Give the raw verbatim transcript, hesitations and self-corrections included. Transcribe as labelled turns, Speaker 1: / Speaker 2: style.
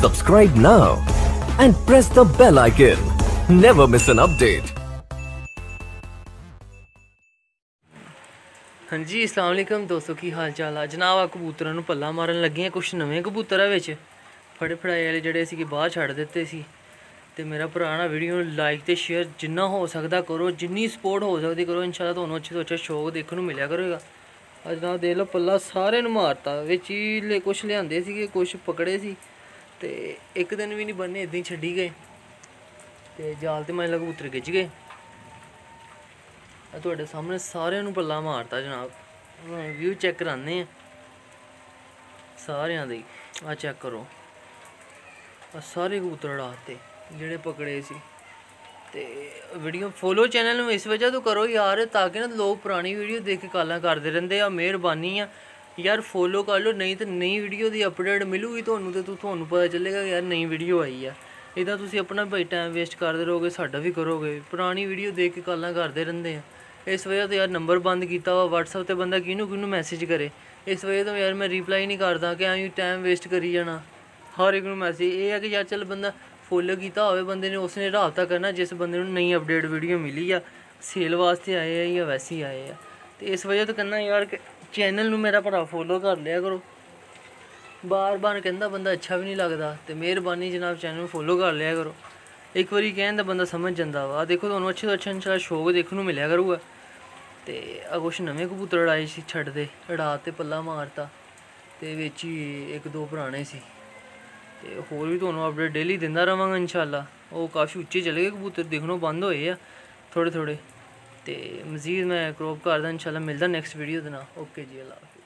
Speaker 1: Subscribe now and press the bell icon. Never miss an update.
Speaker 2: हाँ जी, अस्सलाम वालेकुम दोस्तों, की हाल चाल है जनाब। आ कबूतरां नूं पल्ला मारन लगे हैं। कुछ नवें कबूतर है विच फड़े फड़ाए वाले जिहड़े असीं बाहर छड्ड दित्ते सी। ते मेरा पुराना वीडियो लाइक ते शेयर जिन्ना हो सकदा करो, जिन्नी सपोर्ट हो सकदी करो। इंशाल्लाह तुहानूं अच्छे तो अच्छा शौक देखने को मिलिया करेगा। अज जनाब देख लो पल्ला सारे नूं मारता। विच ही कुछ लिआंदे सीगे, कुछ पकड़े सी ते एक दिन भी नहीं बन्ने, इदां ही छड्डी गए ते जाल ते माइला कबूतर गिज्झ गए। तुहाडे सामने सारिਆਂ ਨੂੰ पल्ला मारता जनाब। व्यू चेक कराने हैं सारिਆਂ ਦੇ। आ चेक करो, आ सारे कबूतर उड़ाते ਜਿਹੜੇ पकड़े सी। ते वीडियो फॉलो चैनल में इस वजह तो करो यार, ताकि ना लोग पुरानी वीडियो देख के कालां करते रहंदे आ। मेहरबानी आ यार, फॉलो कर लो, नहीं तो नई वीडियो की अपडेट मिलूगी तुहानूं ते तुहानूं पता चलेगा यार नई वीडियो आई है। इदां तुसीं अपना भाई टाइम वेस्ट करते रहोगे, साडा भी करोगे। पुरानी वीडियो देख के कालां करते रहंदे आ। इस वजह तो यार नंबर बंद किया वा व्हाट्सएप ते बंदा किनू किनू मैसेज करे। इस वजह तो यार मैं रिप्लाई नहीं करता कि ऐं टाइम वेस्ट करी जाना। हर एक नूं मैसेज ये है कि यार चल बंदा फॉलो किया होवे बंदे ने, उसने राबता करना जिस बंदे नूं नई अपडेट वीडियो मिली आ, सेल वास्ते आए आ या वैसे ही आए आ। तो इस वजह तो करना यार चैनल नूं मेरा भरा फॉलो कर लिया करो। बार बार कहंदा बंदा अच्छा भी नहीं लगता। तो मेहरबानी जनाब चैनल फॉलो कर लिया करो। एक बारी कहन तो बंदा समझ जाता वा। देखो तुहानूं अच्छे तो अच्छा इंशाल्लाह शौक देखने को मिलिया करूगा। तो आ कुछ नवें कबूतर उड़ाए सी, छड्डदे उड़ा ते पल्ला मारता। तो बिच ही एक दो पुराने सी। तो होर भी तुहानूं अपडेट डेली दिंदा रहांगा इंशाल्लाह। वो काफ़ी उच्चे चले गए कबूतर, दिखनों बंद होए आ थोड़े थोड़े। तो मजीद मैं क्रॉप करदा इंशाल्लाह। मिलदा नैक्सट वीडियो दे नाल। ओके जी, अल्लाह हाफिज़।